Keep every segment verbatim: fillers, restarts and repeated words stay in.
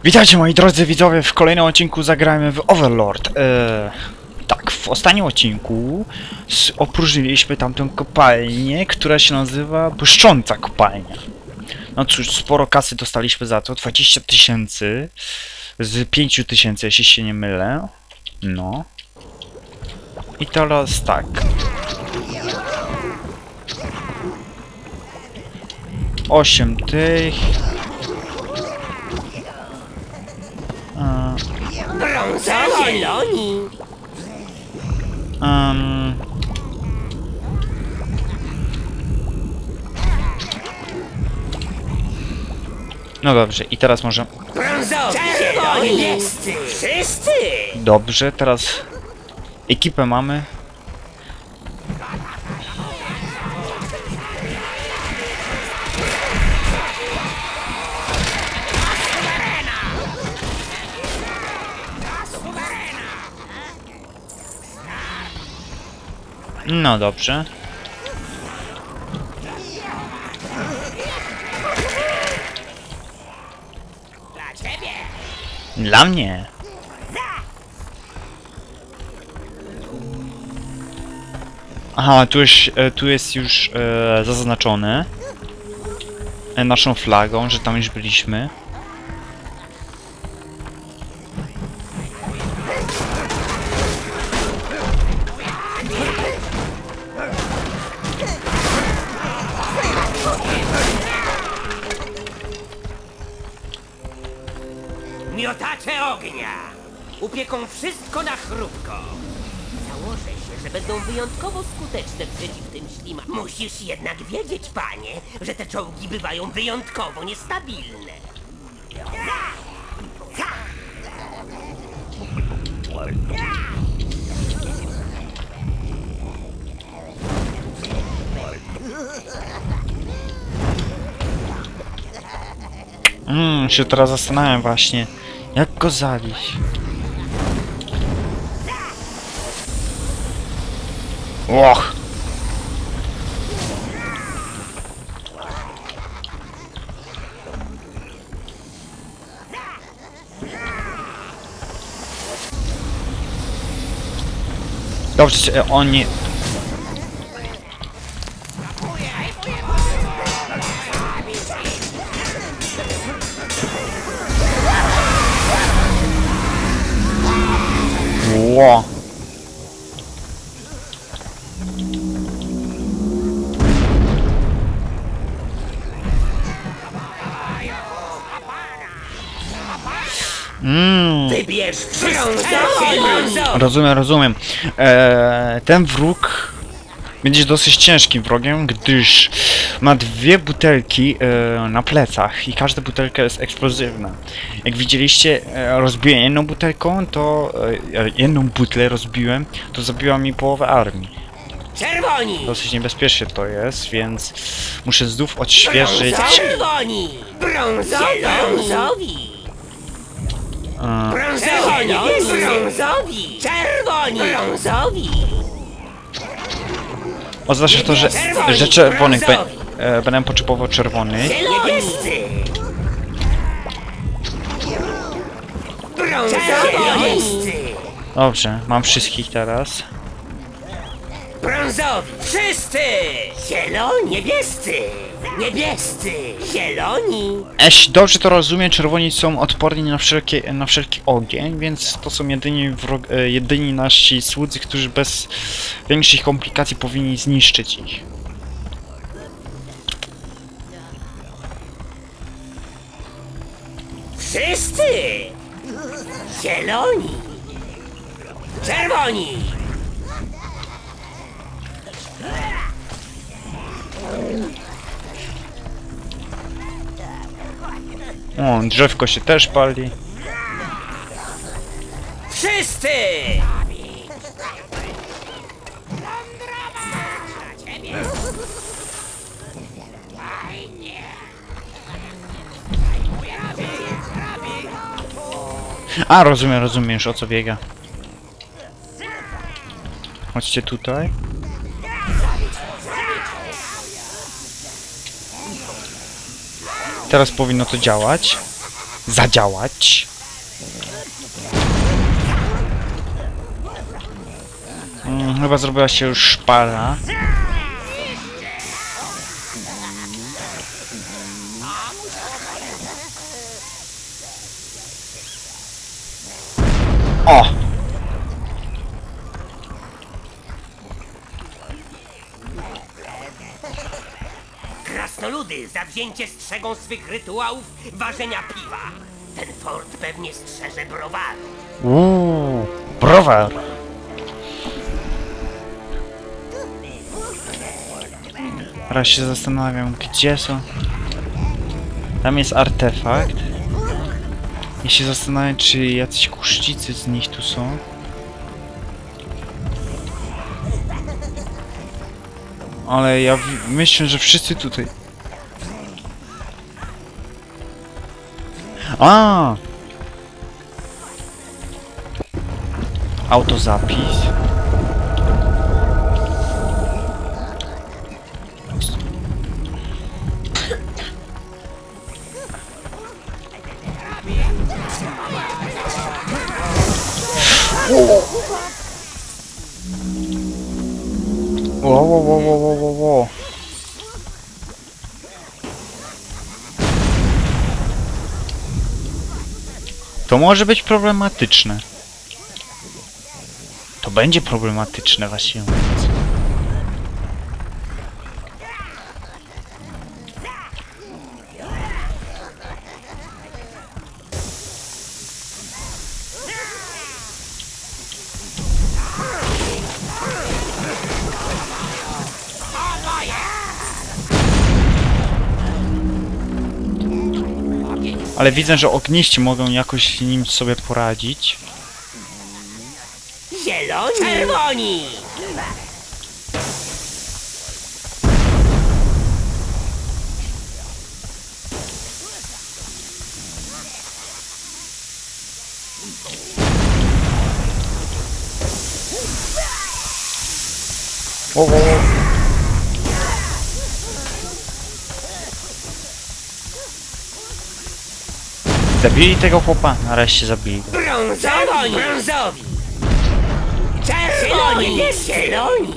Witajcie moi drodzy widzowie, w kolejnym odcinku zagrajmy w Overlord. Eee, tak, w ostatnim odcinku opróżniliśmy tamtą kopalnię, która się nazywa Błyszcząca Kopalnia. No cóż, sporo kasy dostaliśmy za to, dwadzieścia tysięcy z pięć tysięcy, jeśli się nie mylę. No. I teraz tak. osiem tych. Zieloni! Um, no dobrze, i teraz może... Brązowi! Zieloni! Niebiescy! Wszyscy! Dobrze, teraz ekipę mamy. No dobrze. Dla ciebie! Dla mnie. Aha, tu, już, e, tu jest już e, zaznaczone e, naszą flagą, że tam już byliśmy. Miotacze ognia! Upieką wszystko na chrupko! Założę się, że będą wyjątkowo skuteczne przeciw tym ślimakom. Musisz jednak wiedzieć, panie, że te czołgi bywają wyjątkowo niestabilne. Hmm, się teraz zastanawiam właśnie, jak go zabić. Och! Dobrze, oni... Ło! Mm. Wybierz brązowy! Rozumiem, rozumiem. Eee, ten wróg będzie dosyć ciężkim wrogiem, gdyż ma dwie butelki e, na plecach i każda butelka jest eksplozywna. Jak widzieliście, e, rozbiłem jedną butelką, to e, jedną butlę rozbiłem, to zabiła mi połowę armii. Czerwoni! Dosyć niebezpiecznie to jest, więc muszę znów odświeżyć. Czerwoni! Brązowi! Brązowi! E, Brązowi! Brązowi! Czerwoni! Brązowi! oznacza to, że, że czerwonych be, e, będę potrzebował czerwony. Niebiescy! Brązowi! Dobrze, mam wszystkich teraz. Brązowi! Wszyscy! Zieloni! Niebiescy! Niebiescy! Zieloni! Jeśli dobrze to rozumiem, czerwoni są odporni na, wszelkie, na wszelki ogień, więc to są jedyni, wrog, e, jedyni nasi słudzy, którzy bez większych komplikacji powinni zniszczyć ich. Wszyscy! Zieloni! Czerwoni! O, drzewko się też pali. Wszyscy! A, rozumiem, rozumiem już o co biega. Chodźcie tutaj. Teraz powinno to działać. zadziałać. Hmm, chyba zrobiła się już szpara. O! Krasnoludy zawzięcie strzegą swych rytuałów ważenia piwa. Ten fort pewnie strzeże browaru. Uuu, browar. Teraz się zastanawiam, gdzie są. Tam jest artefakt. Ja się zastanawiam, czy jacyś kuszcicy z nich tu są. Ale ja myślę, że wszyscy tutaj... A! Autozapis. Wo, wo, wo, wo, wo, wo, wo. To może być problematyczne. To będzie problematyczne, właśnie mówiąc. Ale widzę, że ogniści mogą jakoś nim sobie poradzić. Zieloni! Czerwoni! O, o, o. Zabili tego chłopa? Nareszcie zabili go. Brązowi! Brązowi! Czerwoni! Zieloni!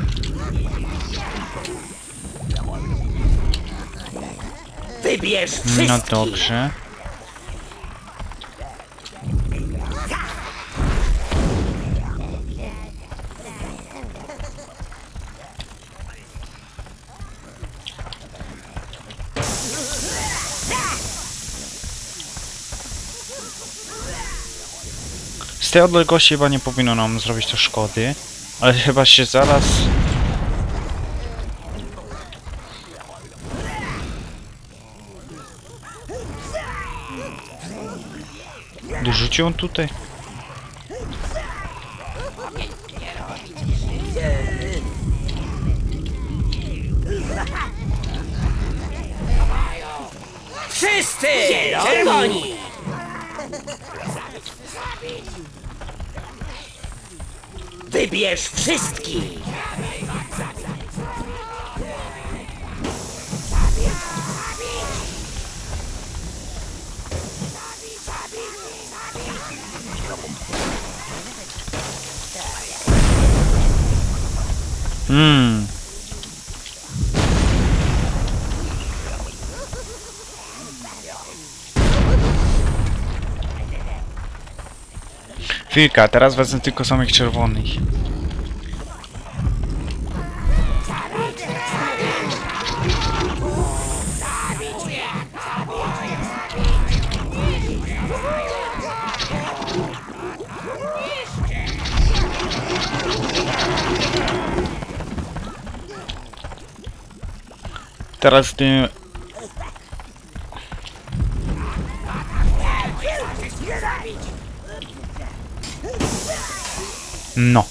Wybierz wszystkich! No dobrze. Z tej odległości chyba nie powinno nam zrobić to szkody, ale chyba się zaraz... Dorzucił on tutaj? Wszyscy! Czerwoni! Wybierz wszystkich! Hmm. Chwilka, teraz wezmę tylko samych czerwonych. Teraz ty... No.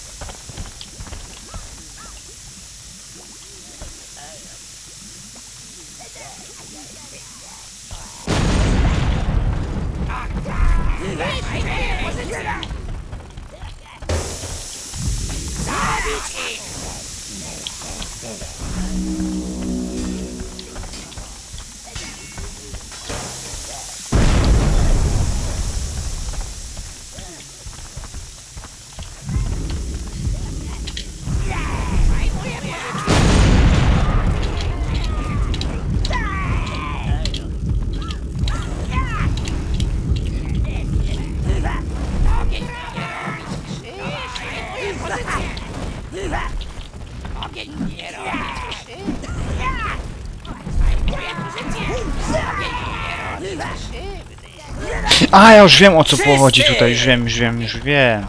A, ja już wiem, o co pochodzi tutaj, już wiem, już wiem, już wiem.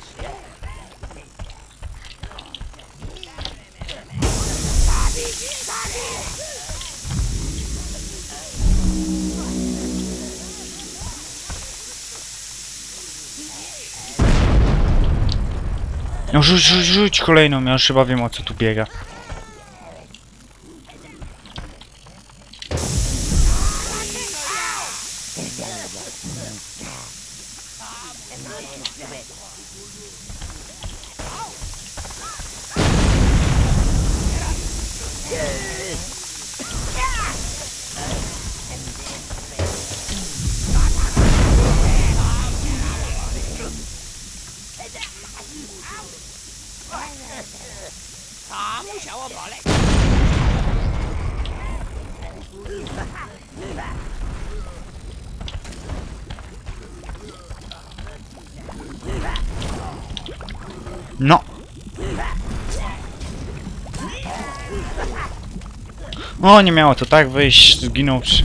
No rzuć, rzuć, rzuć kolejną, ja już chyba wiem, o co tu biega. To musiało boleć. No. O, nie miało to tak wyjść, zginął przy...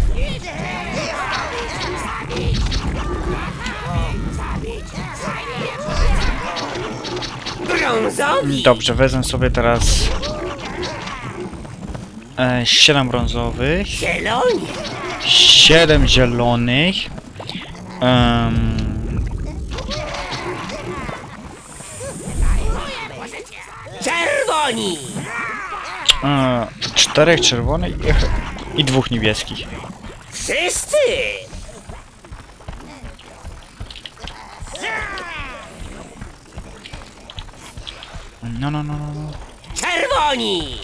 Brązowi. Dobrze, wezmę sobie teraz... E, siedem brązowych. Zieloni. siedem zielonych. Um, Czerwoni. e, czterech czerwonych i, i dwóch niebieskich. Wszyscy. No, no, no, no, no. Czerwoni.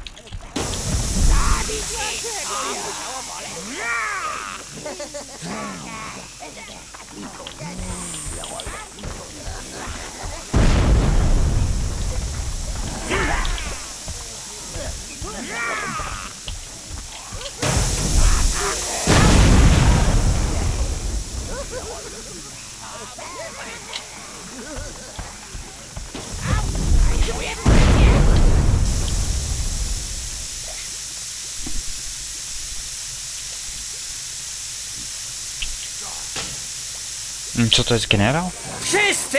Co to jest, generał? Wszyscy.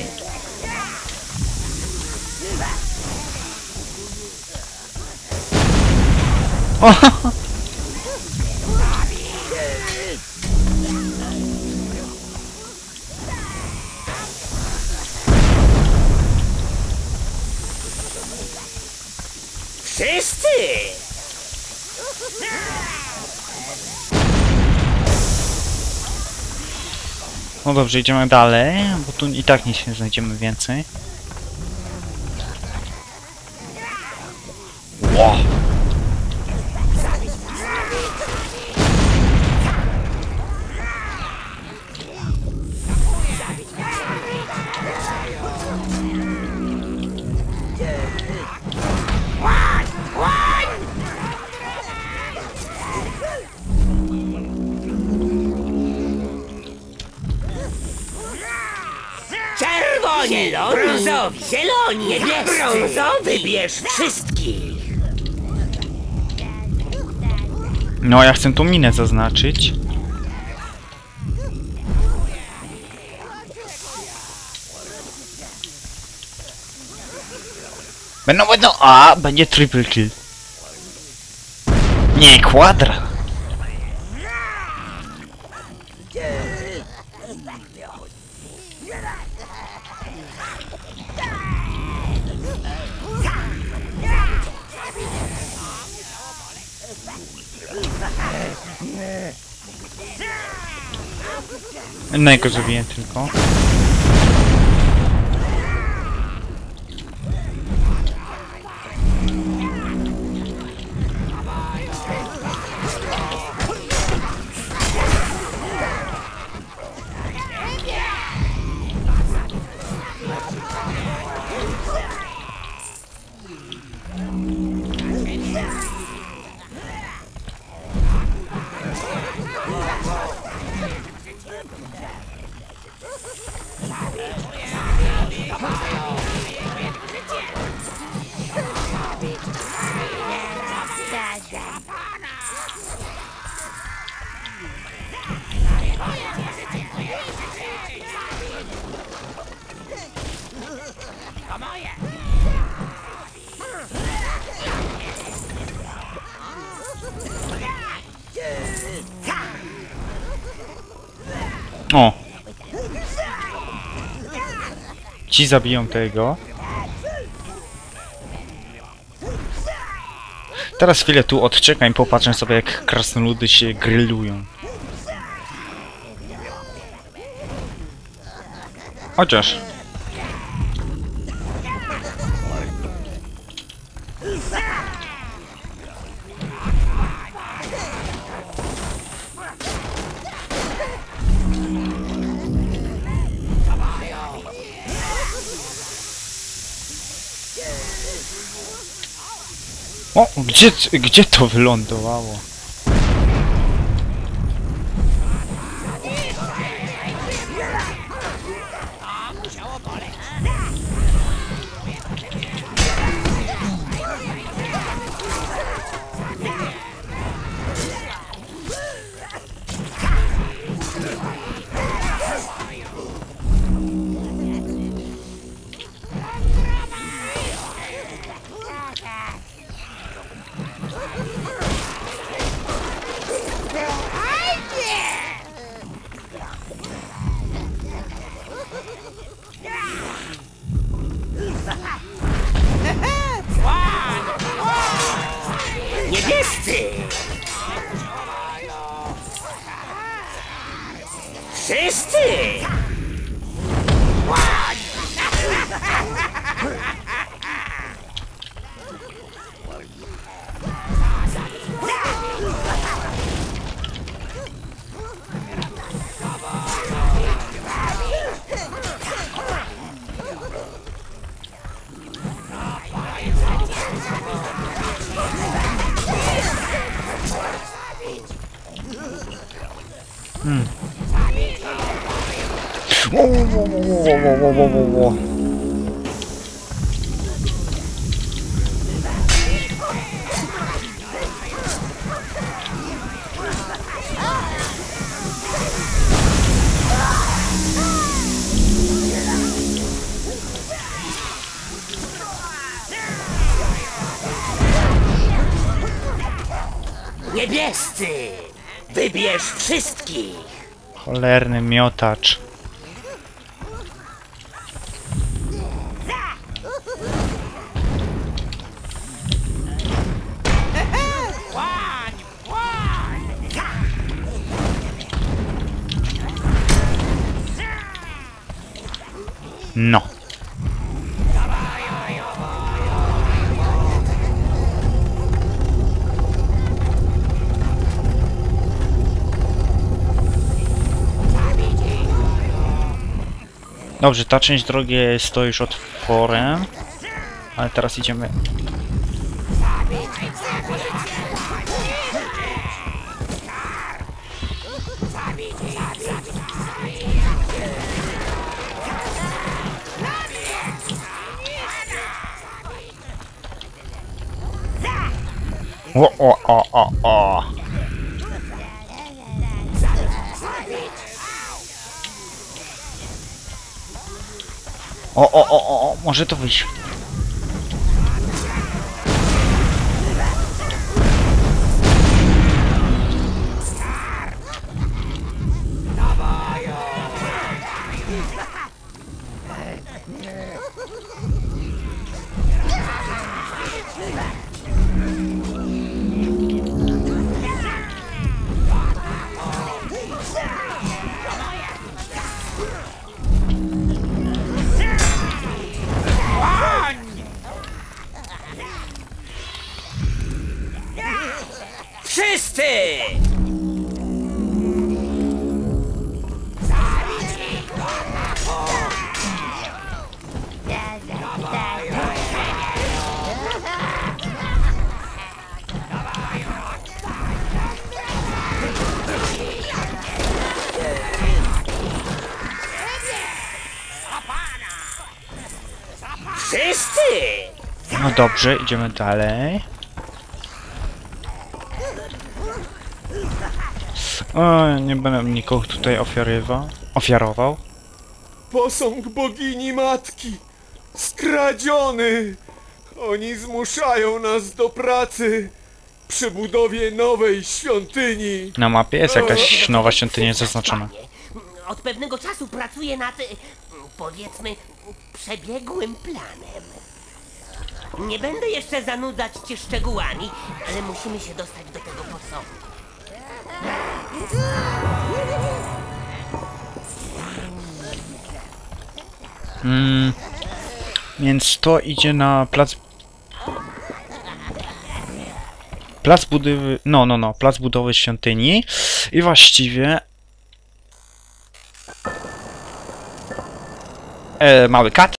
O! Wszyscy. No dobrze, idziemy dalej, bo tu i tak nic nie znajdziemy więcej. Wow. Czerwoni. Zieloni. Brązowi. Zieloni. Niebiescy. Brązowy. Bierz wszystkich. No, ja chcę tą minę zaznaczyć. Będą, będą, a, będzie triple kill. Nie, kwadra. Jednego zabiję tylko. O! Ci zabiją tego. Teraz chwilę tu odczekam i popatrzę sobie, jak krasnoludy się grillują. Chociaż... O, gdzie, gdzie to wylądowało? Niebiescy! Wszyscy! Hmm. Wo, wo, wo, wo, wo, wo, wo, wo. Niebiescy! Wybierz wszystkich! Cholerny miotacz. No. Dobrze, ta część drogi stoi już otworem, ale teraz idziemy. O, o, o, o, o. O, o, o, o, o, może to wyjść. Wszyscy! Wszyscy! No dobrze, idziemy dalej. O, nie będę nikogo tutaj ofiarywał, ofiarował. Posąg bogini matki! Skradziony! Oni zmuszają nas do pracy przy budowie nowej świątyni. Na mapie jest jakaś nowa świątynia zaznaczona. od pewnego czasu pracuję nad, y, powiedzmy, przebiegłym planem. Nie będę jeszcze zanudzać cię szczegółami, ale musimy się dostać do tego posągu. Mm, więc to idzie na plac... Plac budowy... No, no, no. Plac budowy świątyni. I właściwie... E, mały kat.